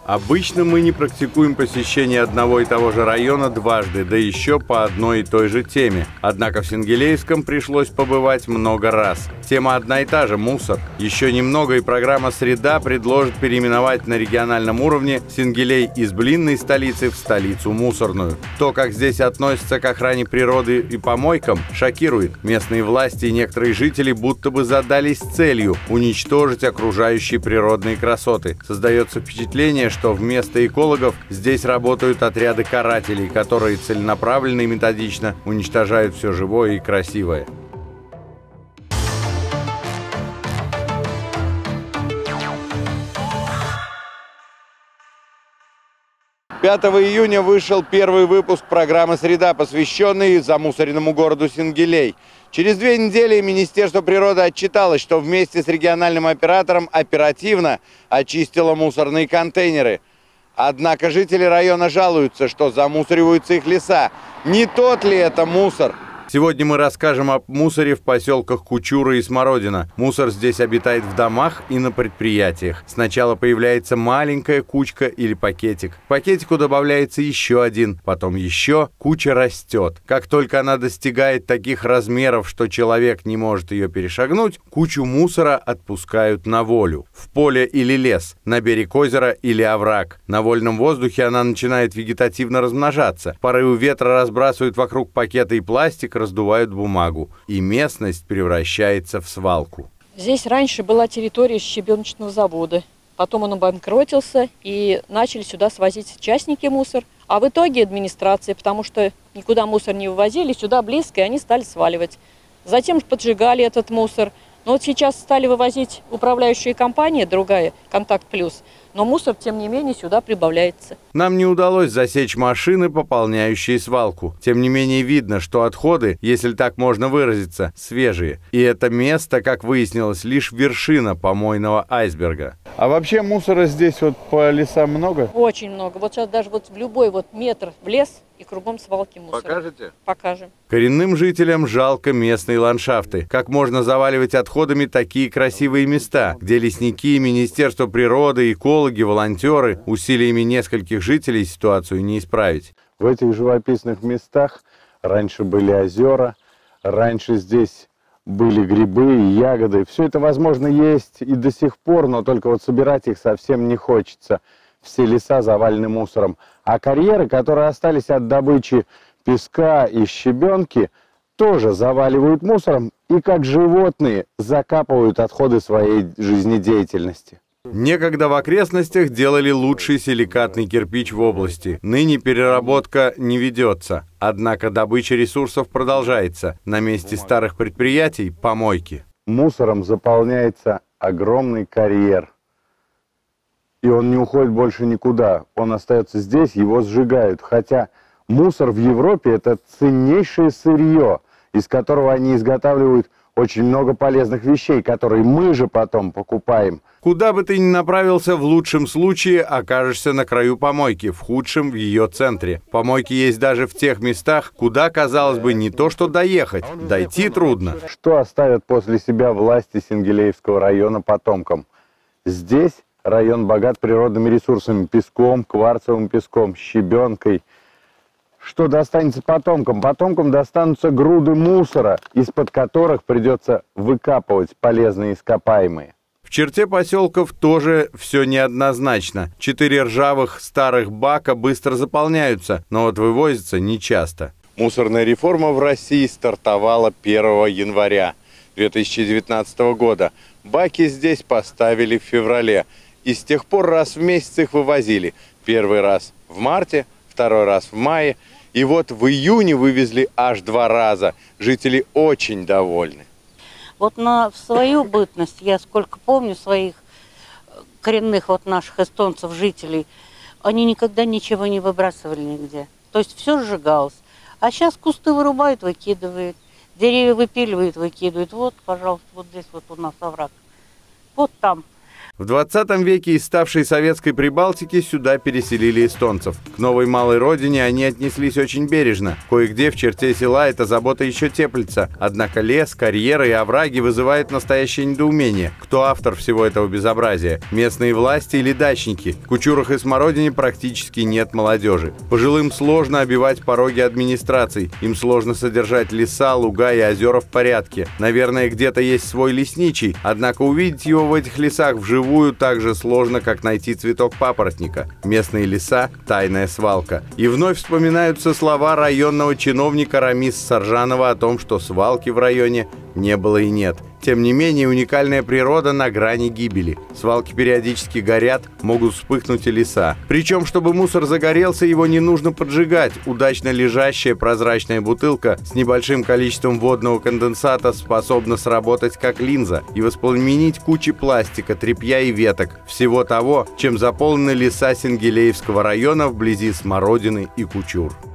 Обычно мы не практикуем посещение одного и того же района дважды, да еще по одной и той же теме. Однако в Сенгилейском пришлось побывать много раз. Тема одна и та же – мусор. Еще немного, и программа «Среда» предложит переименовать на региональном уровне Сенгилей из блинной столицы в столицу мусорную. То, как здесь относятся к охране природы и помойкам, шокирует. Местные власти и некоторые жители будто бы задались целью уничтожить окружающие природные красоты. Создается впечатление, что вместо экологов здесь работают отряды карателей, которые целенаправленно и методично уничтожают все живое и красивое. 5 июня вышел первый выпуск программы «Среда», посвященный замусоренному городу Сенгилей. Через 2 недели Министерство природы отчиталось, что вместе с региональным оператором оперативно очистило мусорные контейнеры. Однако жители района жалуются, что замусориваются их леса. Не тот ли это мусор? Сегодня мы расскажем об мусоре в поселках Кучура и Смородина. Мусор здесь обитает в домах и на предприятиях. Сначала появляется маленькая кучка или пакетик. К пакетику добавляется еще один, потом еще. Куча растет. Как только она достигает таких размеров, что человек не может ее перешагнуть, кучу мусора отпускают на волю. В поле или лес, на берег озера или овраг. На вольном воздухе она начинает вегетативно размножаться. Порывы ветра разбрасывают вокруг пакета и пластик, раздувают бумагу, и местность превращается в свалку. Здесь раньше была территория щебеночного завода. Потом он обанкротился, и начали сюда свозить частники мусор. А в итоге администрация, потому что никуда мусор не вывозили, сюда близко, и они стали сваливать. Затем поджигали этот мусор. Но вот сейчас стали вывозить управляющая компания, другая, «Контакт Плюс». Но мусор, тем не менее, сюда прибавляется. Нам не удалось засечь машины, пополняющие свалку. Тем не менее, видно, что отходы, если так можно выразиться, свежие. И это место, как выяснилось, лишь вершина помойного айсберга. А вообще мусора здесь вот по лесам много? Очень много. Вот сейчас даже вот в любой вот метр в лес и кругом свалки мусора. Покажете? Покажем. Коренным жителям жалко местные ландшафты. Как можно заваливать отходами такие красивые места, где лесники, Министерство природы, экологи, волонтеры, усилиями нескольких жителей ситуацию не исправить. В этих живописных местах раньше были озера, раньше здесь были грибы и ягоды. Все это, возможно, есть и до сих пор, но только вот собирать их совсем не хочется. Все леса завалены мусором. А карьеры, которые остались от добычи песка и щебенки, тоже заваливают мусором и, как животные, закапывают отходы своей жизнедеятельности. Некогда в окрестностях делали лучший силикатный кирпич в области. Ныне переработка не ведется. Однако добыча ресурсов продолжается. На месте старых предприятий – помойки. Мусором заполняется огромный карьер. И он не уходит больше никуда. Он остается здесь, его сжигают. Хотя мусор в Европе – это ценнейшее сырье, из которого они изготавливают очень много полезных вещей, которые мы же потом покупаем. Куда бы ты ни направился, в лучшем случае окажешься на краю помойки, в худшем – в ее центре. Помойки есть даже в тех местах, куда, казалось бы, не то что доехать, дойти трудно. Что оставят после себя власти Сенгилеевского района потомкам? Здесь район богат природными ресурсами, песком, кварцевым песком, щебенкой. Что достанется потомкам? Потомкам достанутся груды мусора, из-под которых придется выкапывать полезные ископаемые. В черте поселков тоже все неоднозначно. 4 ржавых старых бака быстро заполняются, но вот вывозятся нечасто. Мусорная реформа в России стартовала 1 января 2019 года. Баки здесь поставили в феврале. И с тех пор раз в месяц их вывозили. Первый раз в марте, второй раз в мае. И вот в июне вывезли аж 2 раза. Жители очень довольны. Вот в свою бытность, я сколько помню своих коренных вот наших эстонцев, жителей, они никогда ничего не выбрасывали нигде. То есть все сжигалось. А сейчас кусты вырубают, выкидывают, деревья выпиливают, выкидывают. Вот, пожалуйста, вот здесь вот у нас овраг. Вот там. В 20 веке из ставшей советской Прибалтики сюда переселили эстонцев. К новой малой родине они отнеслись очень бережно. Кое-где в черте села эта забота еще теплится. Однако лес, карьеры и овраги вызывают настоящее недоумение. Кто автор всего этого безобразия? Местные власти или дачники? В Кучурах и Смородине практически нет молодежи. Пожилым сложно обивать пороги администраций. Им сложно содержать леса, луга и озера в порядке. Наверное, где-то есть свой лесничий, однако увидеть его в этих лесах вживую так же сложно, как найти цветок папоротника. Местные леса – тайная свалка. И вновь вспоминаются слова районного чиновника Рамиса Саржанова о том, что свалки в районе не было и нет. Тем не менее, уникальная природа на грани гибели. Свалки периодически горят, могут вспыхнуть и леса. Причем, чтобы мусор загорелся, его не нужно поджигать. Удачно лежащая прозрачная бутылка с небольшим количеством водного конденсата способна сработать как линза и воспламенить кучи пластика, тряпья и веток. Всего того, чем заполнены леса Сенгилеевского района вблизи Смородины и Кучур.